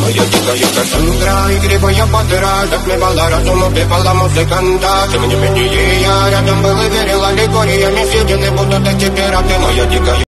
Моя дикая Кассандра, игривая подра, затмевала разум, убивала музыканта. Тем не менее я рядом был и верил аллегориями, съедены будут эти пираты. Моя дикая